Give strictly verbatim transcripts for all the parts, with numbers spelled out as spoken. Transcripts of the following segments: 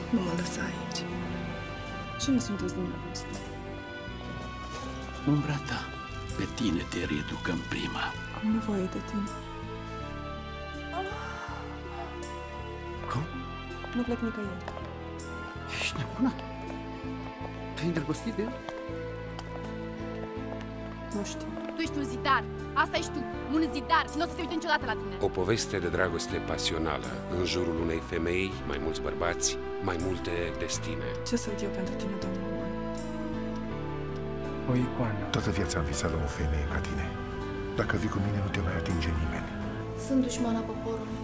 Nu mă lăsa aici. Cine sunteți dumneavoastră? Umbra ta. Pe tine te reeducăm prima. Am nevoie de tine. Cum? Nu plec nicăieri. Ești nebună? Te-ai îndrăgostit de el? Nu știu. Tu ești un zidar. Asta ești tu. Un zidar. Și nu o să se uite niciodată la tine. O poveste de dragoste pasională. În jurul unei femei, mai mulți bărbați, mai multe destine. Ce sunt eu pentru tine, domnul Roman? O icoană. Toată viața am visat la o femeie ca tine. Dacă vii cu mine, nu te mai atinge nimeni. Sunt dușmana poporului.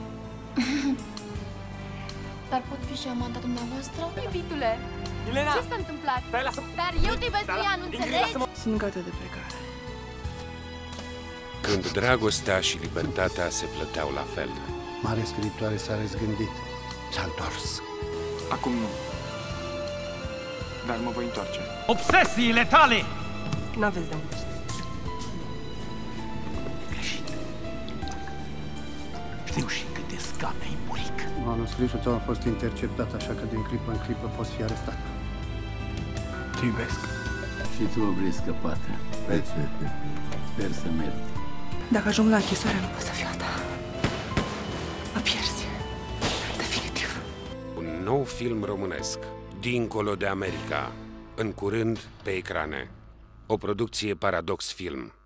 Dar pot fi și amanta dumneavoastră? Iubitule, Elena! ce s-a întâmplat? Stai, lasă... Dar eu te iubesc pe ea, nu înțelegi? Sunt gata de plecare. Când dragostea și libertatea se plăteau la fel. Mare scriitoare s-a răzgândit. S-a întors. Acum nu. Dar mă voi întoarce. Obsesiile tale! N-aveți de unde. Greșit. Știu și cât de scape ai buric. Manuscrisul tău a fost interceptat, așa că din clipă în clipă poți fi arestat. Te iubesc. Și tu o vrei scăpată. Sper să mergi. Dacă ajung la închisoare, nu pot să fiu a ta. Mă pierzi. Definitiv. Un nou film românesc, Dincolo de America, în curând pe ecrane. O producție Paradox Film.